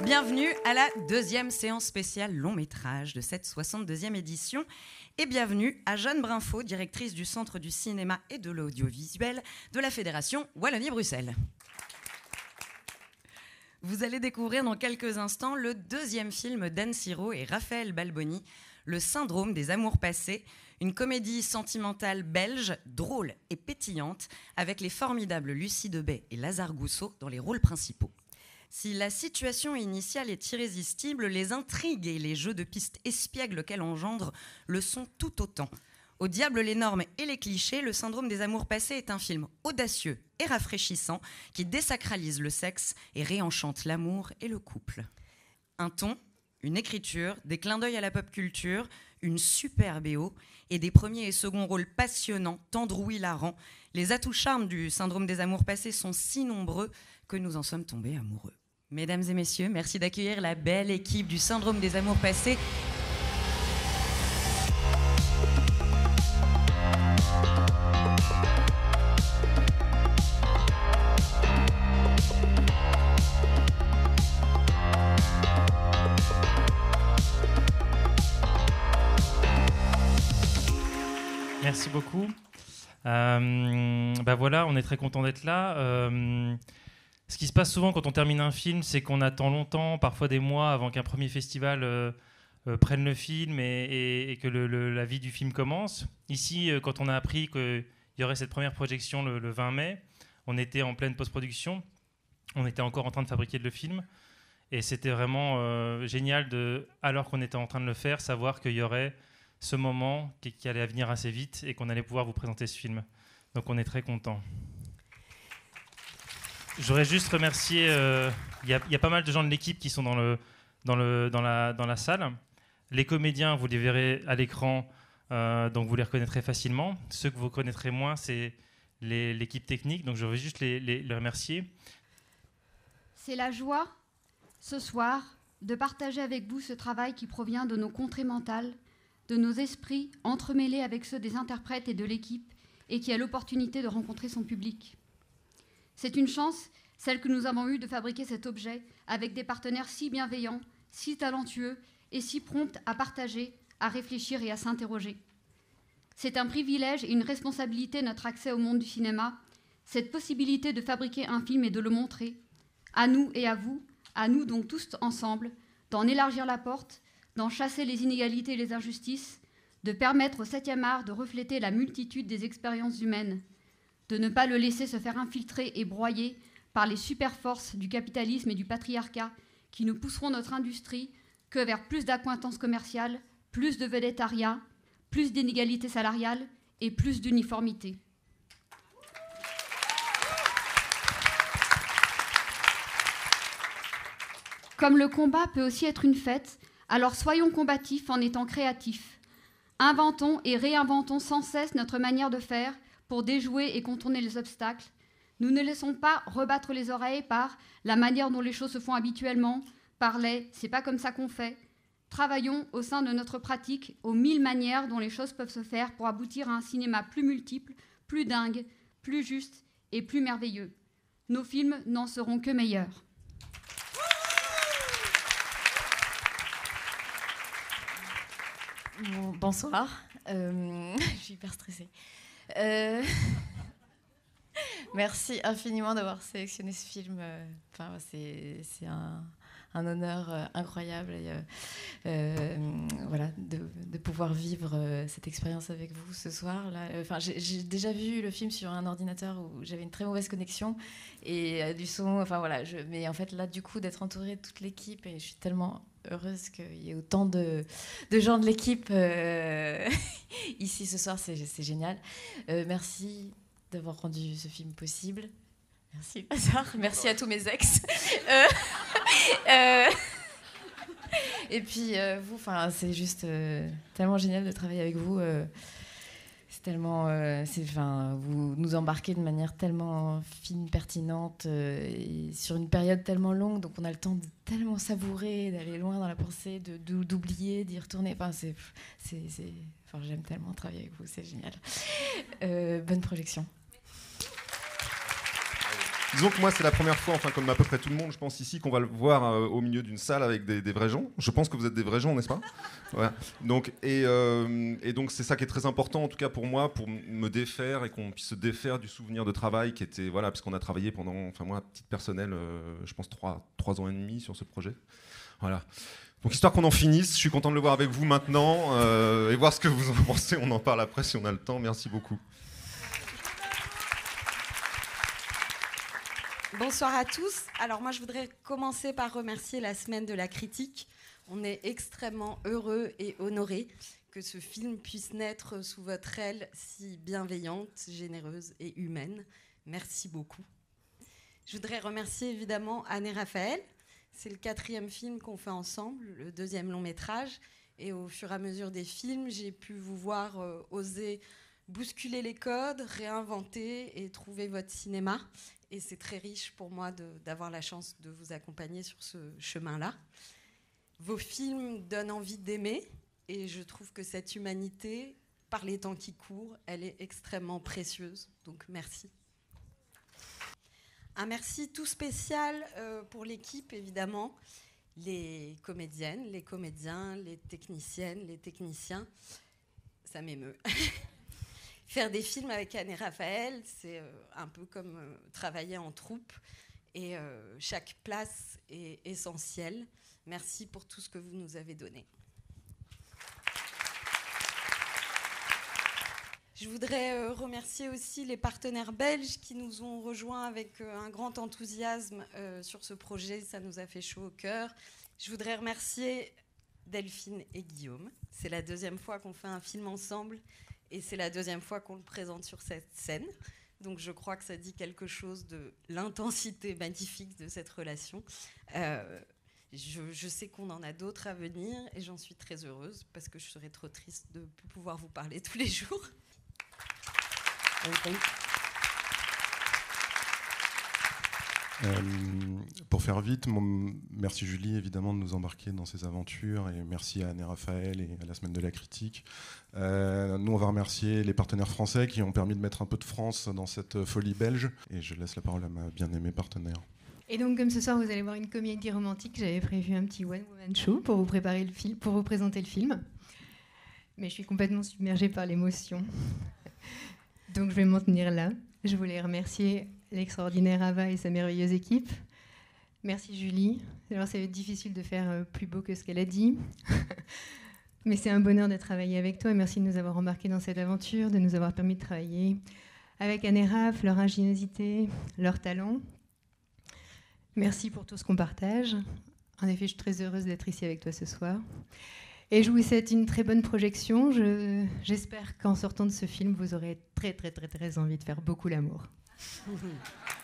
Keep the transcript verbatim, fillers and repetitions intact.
Bienvenue à la deuxième séance spéciale long métrage de cette soixante-deuxième édition et bienvenue à Jeanne Brinfo, directrice du Centre du cinéma et de l'audiovisuel de la Fédération Wallonie-Bruxelles. Vous allez découvrir dans quelques instants le deuxième film d'Anne Siro et Raphaël Balboni, Le syndrome des amours passés, une comédie sentimentale belge, drôle et pétillante, avec les formidables Lucie Debay et Lazare Gousseau dans les rôles principaux. Si la situation initiale est irrésistible, les intrigues et les jeux de pistes espiègles qu'elle engendre le sont tout autant. Au diable les normes et les clichés, Le syndrome des amours passés est un film audacieux et rafraîchissant qui désacralise le sexe et réenchante l'amour et le couple. Un ton, une écriture, des clins d'œil à la pop culture, une super B O et des premiers et seconds rôles passionnants, tendres ou hilarants. Les atouts charmes du syndrome des amours passés sont si nombreux que nous en sommes tombés amoureux. Mesdames et messieurs, merci d'accueillir la belle équipe du syndrome des amours passés. Merci beaucoup. Euh, bah voilà, on est très content d'être là. Euh, ce qui se passe souvent quand on termine un film, c'est qu'on attend longtemps, parfois des mois, avant qu'un premier festival euh, euh, prenne le film et, et, et que le, le, la vie du film commence. Ici, euh, quand on a appris qu'il y aurait cette première projection le, le vingt mai, on était en pleine post-production. On était encore en train de fabriquer le film. Et c'était vraiment euh, génial, de, alors qu'on était en train de le faire, savoir qu'il y aurait ce moment qui, qui allait venir assez vite et qu'on allait pouvoir vous présenter ce film. Donc on est très contents. J'aurais juste remercié, il euh, y, y a pas mal de gens de l'équipe qui sont dans, le, dans, le, dans, la, dans la salle. Les comédiens, vous les verrez à l'écran, euh, donc vous les reconnaîtrez facilement. Ceux que vous connaîtrez moins, c'est les, l'équipe technique, donc je vais juste les, les, les remercier. C'est la joie, ce soir, de partager avec vous ce travail qui provient de nos contrées mentales, de nos esprits entremêlés avec ceux des interprètes et de l'équipe, et qui a l'opportunité de rencontrer son public. C'est une chance, celle que nous avons eue de fabriquer cet objet avec des partenaires si bienveillants, si talentueux et si prompts à partager, à réfléchir et à s'interroger. C'est un privilège et une responsabilité notre accès au monde du cinéma, cette possibilité de fabriquer un film et de le montrer, à nous et à vous, à nous donc tous ensemble, d'en élargir la porte, d'en chasser les inégalités et les injustices, de permettre au septième art de refléter la multitude des expériences humaines, de ne pas le laisser se faire infiltrer et broyer par les super-forces du capitalisme et du patriarcat qui ne pousseront notre industrie que vers plus d'accointance commerciale, plus de vedettariat, plus d'inégalités salariales et plus d'uniformité. Comme le combat peut aussi être une fête, alors soyons combatifs en étant créatifs. Inventons et réinventons sans cesse notre manière de faire pour déjouer et contourner les obstacles. Nous ne laissons pas rebattre les oreilles par la manière dont les choses se font habituellement, par les « c'est pas comme ça qu'on fait ». Travaillons au sein de notre pratique aux mille manières dont les choses peuvent se faire pour aboutir à un cinéma plus multiple, plus dingue, plus juste et plus merveilleux. Nos films n'en seront que meilleurs. Bon, bonsoir, euh, je suis hyper stressée. Euh, merci infiniment d'avoir sélectionné ce film. Enfin, c'est, c'est un, un honneur euh, incroyable et, euh, euh, voilà, de, de pouvoir vivre euh, cette expérience avec vous ce soir. Là. Enfin, j'ai, j'ai déjà vu le film sur un ordinateur où j'avais une très mauvaise connexion et euh, du son. Enfin voilà, je, mais en fait là, du coup, d'être entourée de toute l'équipe, et je suis tellement heureuse qu'il y ait autant de, de gens de l'équipe euh, ici ce soir, c'est, c'est génial. Euh, merci d'avoir rendu ce film possible. Merci Lazare, merci à tous mes ex. euh, euh, et puis euh, vous, c'est juste euh, tellement génial de travailler avec vous. Euh, c'est tellement, euh, c'est, vous nous embarquez de manière tellement fine, pertinente, euh, et sur une période tellement longue, donc on a le temps de tellement savourer, d'aller loin dans la pensée, de, de, d'oublier, d'y retourner. Enfin, c'est, c'est, c'est, enfin, j'aime tellement travailler avec vous, c'est génial. Euh, bonne projection. disons que moi, c'est la première fois, enfin comme à peu près tout le monde, je pense ici, qu'on va le voir euh, au milieu d'une salle avec des, des vrais gens. Je pense que vous êtes des vrais gens, n'est-ce pas? Voilà. Donc, et, euh, et donc, c'est ça qui est très important, en tout cas pour moi, pour me défaire et qu'on puisse se défaire du souvenir de travail qui était, voilà, parce qu'on a travaillé pendant, enfin moi, à titre personnel, euh, je pense trois, trois ans et demi sur ce projet. Voilà. Donc, histoire qu'on en finisse, je suis content de le voir avec vous maintenant euh, et voir ce que vous en pensez. On en parle après si on a le temps. Merci beaucoup. Bonsoir à tous. Alors moi, je voudrais commencer par remercier la Semaine de la Critique. On est extrêmement heureux et honorés que ce film puisse naître sous votre aile si bienveillante, généreuse et humaine. Merci beaucoup. Je voudrais remercier évidemment Anne et Raphaël. C'est le quatrième film qu'on fait ensemble, le deuxième long métrage. Et au fur et à mesure des films, j'ai pu vous voir euh, oser bousculer les codes, réinventer et trouver votre cinéma. Et c'est très riche pour moi de, d'avoir la chance de vous accompagner sur ce chemin-là. Vos films donnent envie d'aimer et je trouve que cette humanité, par les temps qui courent, elle est extrêmement précieuse. Donc merci. Un merci tout spécial euh, pour l'équipe, évidemment, les comédiennes, les comédiens, les techniciennes, les techniciens. Ça m'émeut. Faire des films avec Anne et Raphaël, c'est euh, un peu comme euh, travailler en troupe. Et euh, chaque place est essentielle. Merci pour tout ce que vous nous avez donné. Je voudrais euh, remercier aussi les partenaires belges qui nous ont rejoints avec euh, un grand enthousiasme euh, sur ce projet. Ça nous a fait chaud au cœur. Je voudrais remercier Delphine et Guillaume. C'est la deuxième fois qu'on fait un film ensemble. Et c'est la deuxième fois qu'on le présente sur cette scène. Donc je crois que ça dit quelque chose de l'intensité magnifique de cette relation. Euh, je, je sais qu'on en a d'autres à venir et j'en suis très heureuse parce que je serais trop triste de ne plus pouvoir vous parler tous les jours. Euh, pour faire vite, mon, merci Julie évidemment de nous embarquer dans ces aventures et merci à Anne et Raphaël et à la Semaine de la Critique. Euh, nous on va remercier les partenaires français qui ont permis de mettre un peu de France dans cette folie belge et je laisse la parole à ma bien-aimée partenaire. Et donc comme ce soir vous allez voir une comédie romantique, j'avais prévu un petit one woman show pour vous préparer le film, pour vous présenter le film, mais je suis complètement submergée par l'émotion, donc je vais m'en tenir là. Je voulais remercier l'extraordinaire Ava et sa merveilleuse équipe. Merci Julie. Alors c'est difficile de faire plus beau que ce qu'elle a dit. Mais c'est un bonheur de travailler avec toi. Merci de nous avoir embarqués dans cette aventure, de nous avoir permis de travailler avec Anne et Raph, leur ingéniosité, leur talent. Merci pour tout ce qu'on partage. En effet, je suis très heureuse d'être ici avec toi ce soir. Et je vous souhaite une très bonne projection. Je, j'espère qu'en sortant de ce film, vous aurez très, très, très, très envie de faire beaucoup l'amour.